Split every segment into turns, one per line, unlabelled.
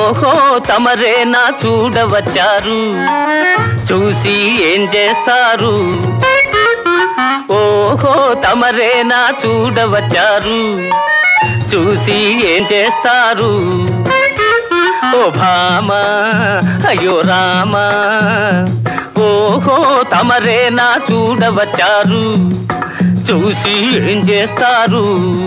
ఓహో తమరేనా చూడవచ్చారు, చూసి ఏం చేస్తారు? ఓహో తమరేనా చూడవచ్చారు, చూసి ఏం చేస్తారు? ఓ భామా అయ్యో రామా, ఓహో తమరేనా చూడవచ్చారు, చూసి ఏం చేస్తారు?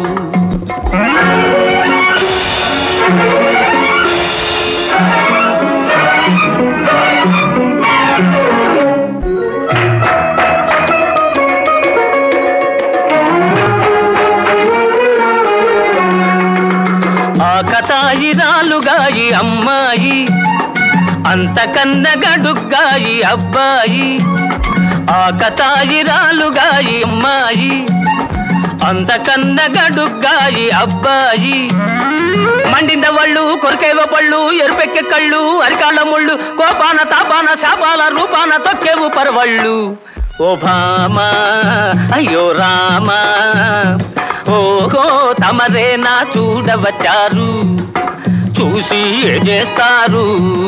ఆకతాయిరాలుగాయి అమ్మాయి, అంతకన్న గడుగ్గాయి అబ్బాయి. ఆకతాయిరాలుగాయి అమ్మాయి, అంతకన్న గడుగ్గాయి అబ్బాయి. మండిన వాళ్ళు కొరికేవ పళ్ళు, ఎరుపెక్కె కళ్ళు, అరికాళ్ళ ముళ్ళు, కోపాన తాపాన శాపాల రూపాన తొక్కేవు పరవళ్ళు. ఓ భామా అయ్యో రామా, ఓహో తమరేనా చూడవచ్చారు, చూసి ఏం చేస్తారు?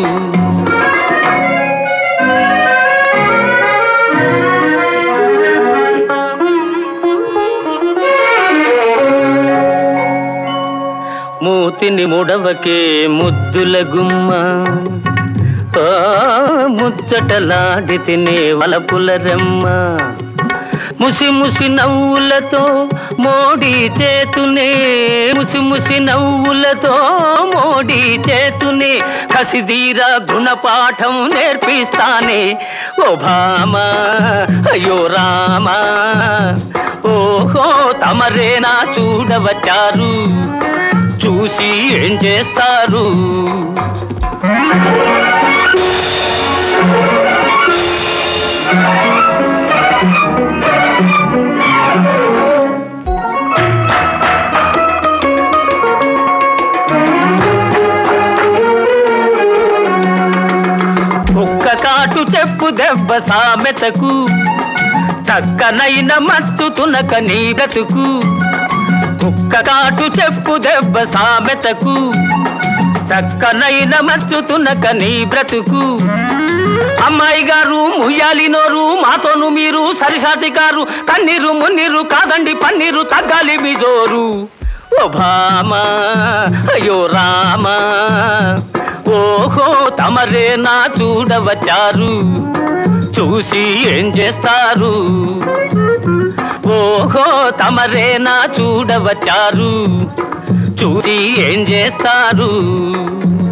మూతిని ముడవకే ముద్దుల గుమ్మ, ముచ్చటలాడి తినే వలపుల రెమ్మ. ముసి ముసి నవ్వులతో మోడీ చేతునే, ముసి ముసి నవ్వులతో మోడీ చేతునే, కసిదీరా గుణపాఠం నేర్పిస్తానే. ఓ భామా అయ్యో రామా, ఓహో తమరేనా చూడవచ్చారు, చూసి ఏం చేస్తారు? ఒక్క కాటు చెప్పు దెబ్బ సామెతకు, చక్కనైన మత్తు తునక నీ బ్రతుకు. ఒక్క కాటు చెప్పు దెబ్బ సామెతకు, చక్కనైన మత్తు తునక నీ బ్రతుకు. అమ్మాయి గారు ముయ్యాలి నోరు, మాతోను మీరు సరిసాటి కారు. కన్నీరు మున్నీరు కాదండి పన్నీరు, తగ్గాలి మీ జోరు. ఓ భామా అయ్యో రామా, ఓహో తమరేనా చూడవచ్చారు, చూసి ఏం చేస్తారు? ఓహో తమరేనా చూడవచ్చారు, చూసి ఏం చేస్తారు?